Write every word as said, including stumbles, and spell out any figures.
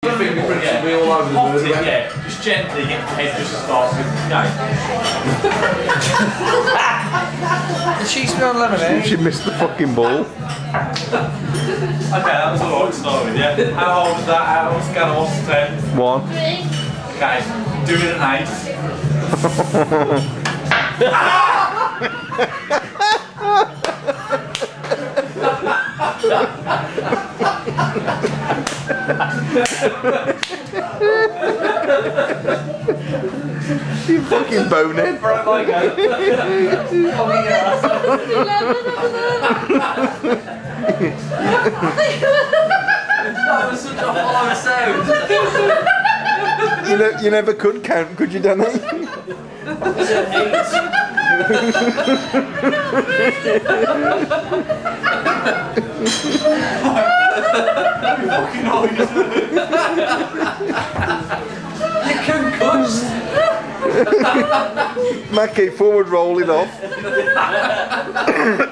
Your fingerprints will be all over the Pop bird. it, yeah. Just gently get the head just starts with the She's been on lemonade. She missed the fucking ball. Okay, that was alright to start with, yeah. How old is that? How old scale of one to ten? One. Okay, do it at eight. You fucking bonehead. Right, like go. That was such a hard sound. You, ne you never could count, could you, Danny? You concussed. Mackie, forward rolling off.